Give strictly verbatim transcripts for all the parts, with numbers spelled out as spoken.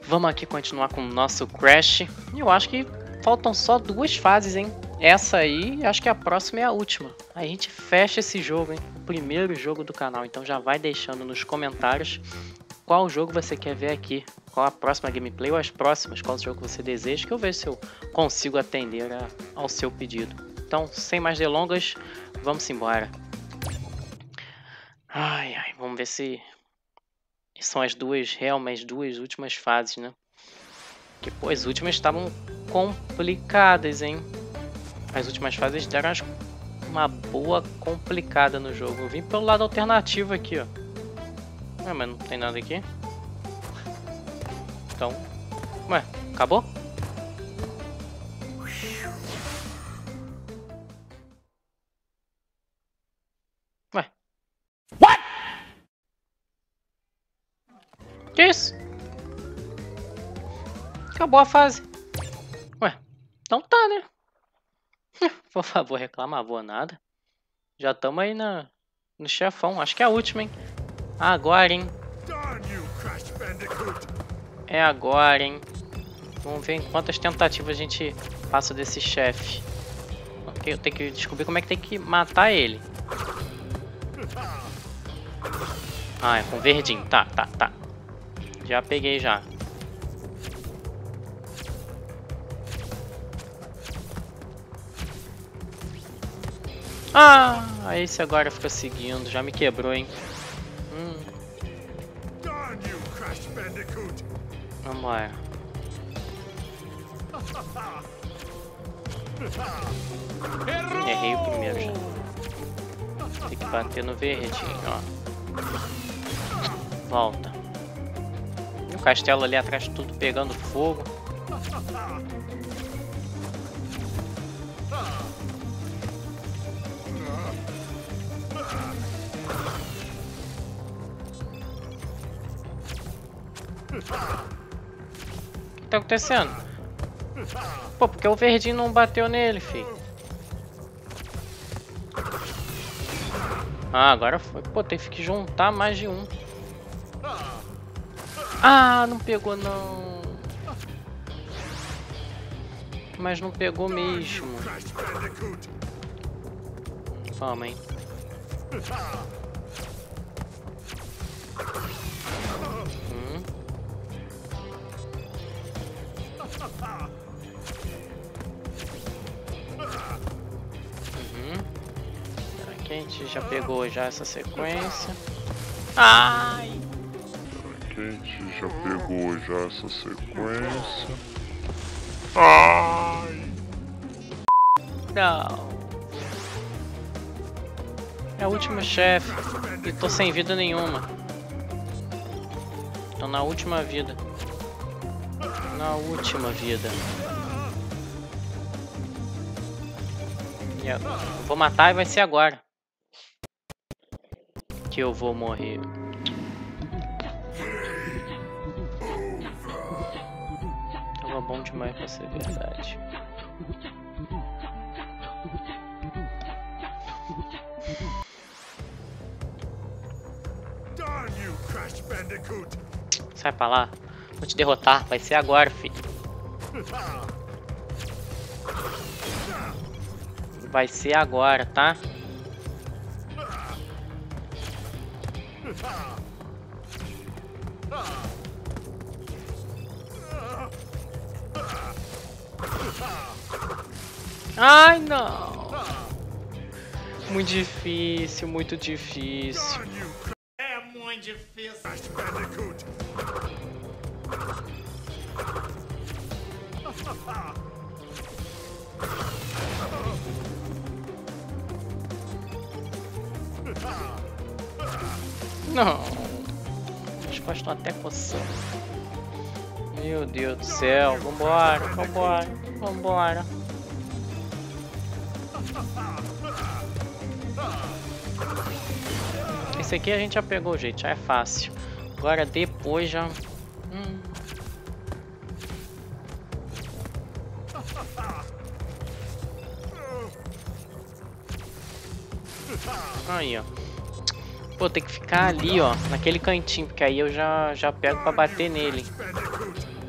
Vamos aqui continuar com o nosso Crash. E eu acho que faltam só duas fases, hein? Essa aí, acho que a próxima é a última. A gente fecha esse jogo, hein? O primeiro jogo do canal. Então já vai deixando nos comentários qual jogo você quer ver aqui. Qual a próxima gameplay ou as próximas. Qual jogo você deseja, que eu vejo se eu consigo atender a, ao seu pedido. Então, sem mais delongas, vamos embora. Ai, ai, vamos ver se são as duas, realmente, as duas últimas fases, né? Porque, pô, as últimas estavam complicadas, hein? As últimas fases deram uma boa complicada no jogo. Eu vim pelo lado alternativo aqui, ó. Ah, mas não tem nada aqui. Então, ué, acabou? Ué. What? Que isso? Acabou a fase. Ué, então tá, né? Por favor, reclamar, vou nada. Já estamos aí na, no chefão. Acho que é a última, hein? Agora, hein? É agora, hein? Vamos ver em quantas tentativas a gente passa desse chefe. Ok, eu tenho que descobrir como é que tem que matar ele. Ah, é com verdinho. Tá, tá, tá. Já peguei já. Ah, esse agora fica seguindo. Já me quebrou, hein? Hum. Vambora. Errei o primeiro já. Tem que bater no verdinho, ó. Volta. E o castelo ali atrás tudo pegando fogo. O que tá acontecendo? Pô, porque o verdinho não bateu nele, filho. Ah, agora foi. Pô, tem que juntar mais de um. Ah, não pegou não. Mas não pegou mesmo. Vamos, hein. Hum. Uhum. Aqui a gente já pegou já essa sequência. Ai! Aqui a gente já pegou já essa sequência. Ai! Não. É o último chefe. E tô sem vida nenhuma. Tô na última vida. Na última vida. E eu vou matar e vai ser agora que eu vou morrer. Tava bom demais pra ser verdade. Sai pra lá. Vou te derrotar. Vai ser agora, filho. Vai ser agora, tá? Ai, não. Muito difícil, muito difícil. É muito difícil. Não. As costas estão até coçando. Meu Deus do céu. Vambora, vambora, vambora. Esse aqui a gente já pegou o jeito, já é fácil. Agora depois já... Hum. Aí, ó. Pô, tem que ficar ali, ó, naquele cantinho, porque aí eu já, já pego pra bater nele.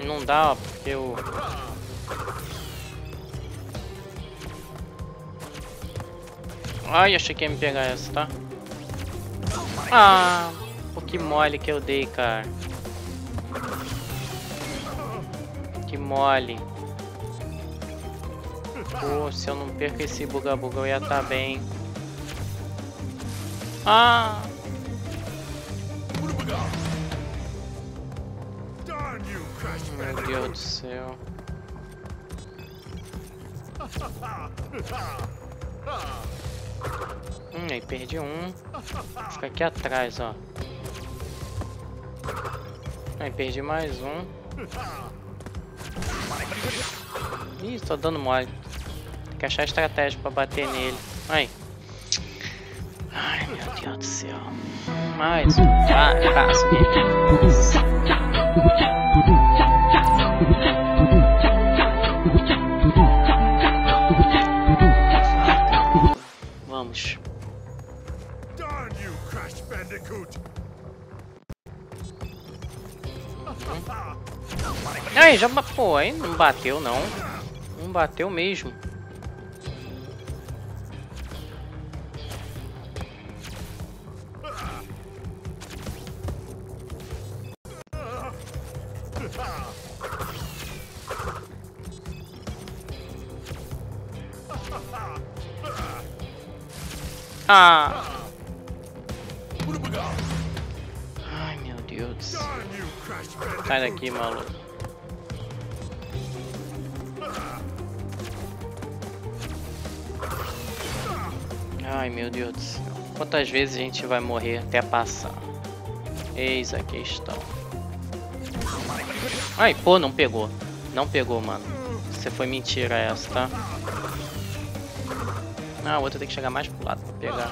não dá, ó, porque eu... Ai, achei que ia me pegar essa, tá? Ah, pô, que mole que eu dei, cara. Que mole. Pô, se eu não perco esse buga-buga eu ia estar bem. Ah! Meu Deus do céu. Hum, aí perdi um. Fica aqui atrás, ó. Aí perdi mais um. Ih, tô dando mole. Tem que achar estratégia pra bater nele. Ai. Ai, meu Deus do céu. Mais um fracasso. Vamos. Aí, já... Pô, aí não bateu, não. Não bateu mesmo. Ah! Ai, meu Deus do céu. Sai daqui, maluco. Ai, meu Deus do céu. Quantas vezes a gente vai morrer até passar? Eis a questão. Ai, pô, não pegou. Não pegou, mano. Você foi mentira essa, tá? Ah, a outra tem que chegar mais pro lado pra pegar.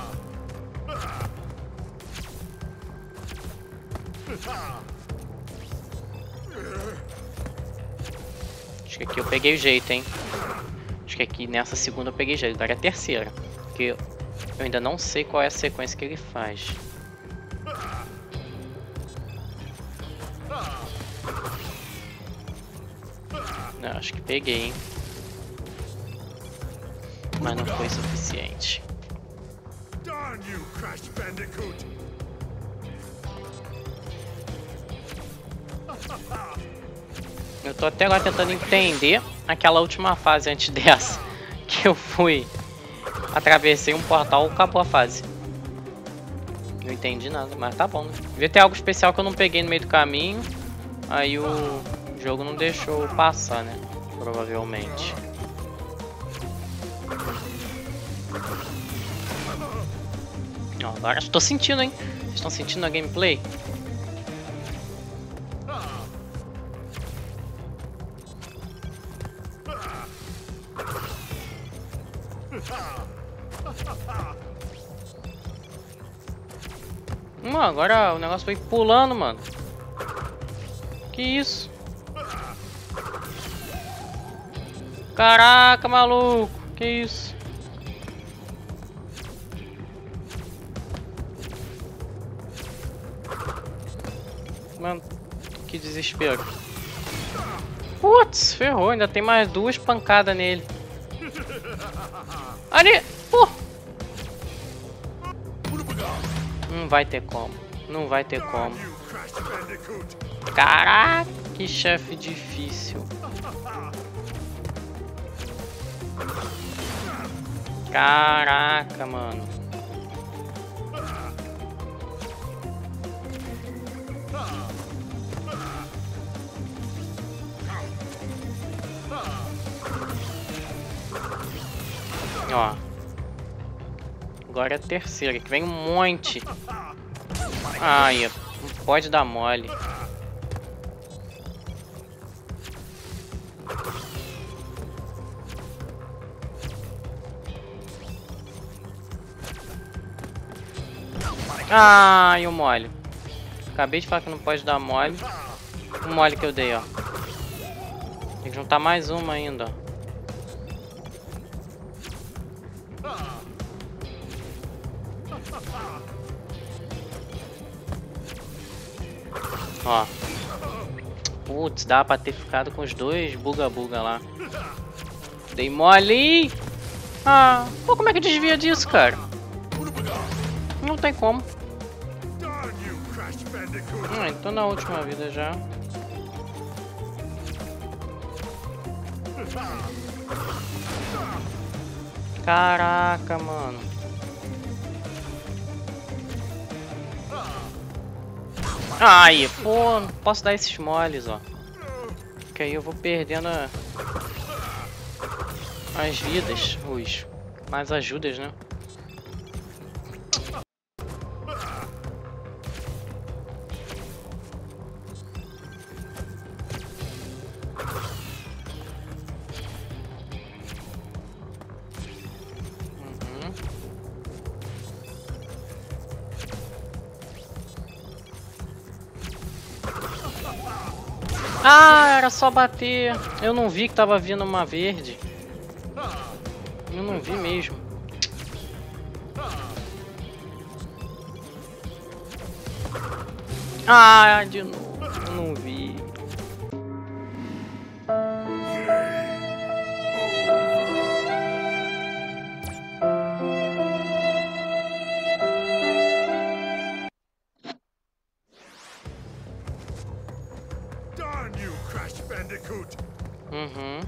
Acho que aqui eu peguei o jeito, hein? Acho que aqui nessa segunda eu peguei jeito. Agora é a terceira. Porque eu ainda não sei qual é a sequência que ele faz. Não, acho que peguei, hein? Mas não foi suficiente. Eu tô até agora tentando entender aquela última fase antes dessa. Que eu fui, atravessei um portal e acabou a fase. Não entendi nada, mas tá bom, né? Devia ter algo especial que eu não peguei no meio do caminho. Aí o jogo não deixou eu passar, né? Provavelmente. Ó, agora estou sentindo, hein? Vocês estão sentindo a gameplay? Mano, agora o negócio foi pulando, mano. Que isso? Caraca, maluco. Que isso? Mano, que desespero. Putz, ferrou. Ainda tem mais duas pancadas nele. Ali! Pô! Não vai ter como. Não vai ter como. Caraca, que chefe difícil. Caraca, mano. Ó. Agora é a terceira, que vem um monte. Ai, não pode dar mole. Ai, o mole. Acabei de falar que não pode dar mole. O mole que eu dei, ó. Tem que juntar mais uma ainda, ó. Ó. Putz, dá pra ter ficado com os dois buga-buga lá. Dei mole. Ah, pô, como é que desvia disso, cara? Não tem como. Hum, então na última vida já. Caraca, mano. Ai, pô, não posso dar esses moles, ó. Porque aí eu vou perdendo a... as vidas, os... mais ajudas, né? Ah, era só bater. Eu não vi que tava vindo uma verde. Eu não vi mesmo. Ah, de novo. Eu não vi. Uhum.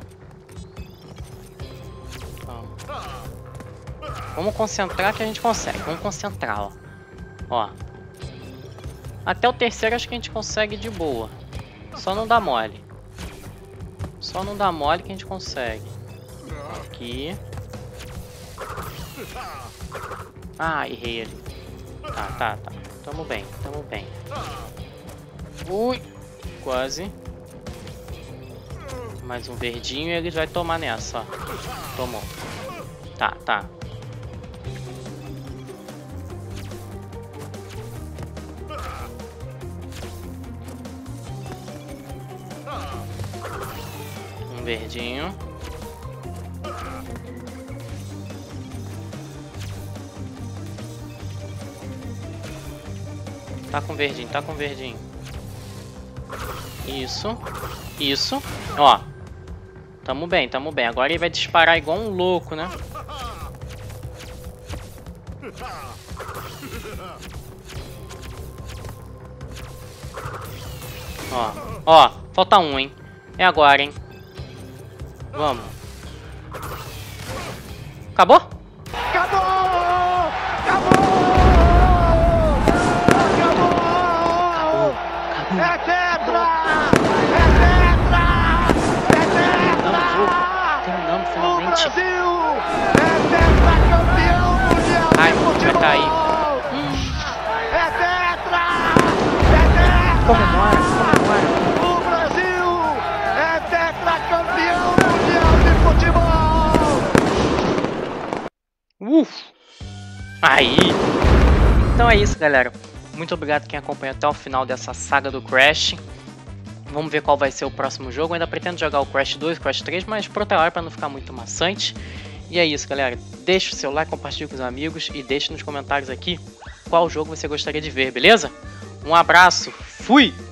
Vamos. Vamos concentrar que a gente consegue. Vamos concentrar, ó. Ó. Até o terceiro acho que a gente consegue de boa. Só não dá mole. Só não dá mole que a gente consegue. Aqui. Ah, errei ali. Tá, tá, tá. Tamo bem, tamo bem. Ui. Quase. Mais um verdinho e ele vai tomar nessa, ó. Tomou. Tá, tá. Um verdinho. Tá com verdinho, tá com verdinho. Isso. Isso. Ó. Tamo bem, tamo bem. Agora ele vai disparar igual um louco, né? Ó, ó. Falta um, hein? É agora, hein? Vamos. Acabou? Acabou! Acabou! Acabou! É tetra! É tetra! É tetra! Terminamos, O finalmente. Brasil é tetracampeão mundial Ai, de vai futebol! cair. É tetra! É tetra! Comemora, comemora. O Brasil é tetracampeão mundial de futebol! Uf! Aí! Então é isso, galera. Muito obrigado quem acompanhou até o final dessa saga do Crash. Vamos ver qual vai ser o próximo jogo. Eu ainda pretendo jogar o Crash dois, Crash três, mas por outra hora para não ficar muito maçante. E é isso, galera. Deixa o seu like, compartilhe com os amigos e deixe nos comentários aqui qual jogo você gostaria de ver, beleza? Um abraço, fui!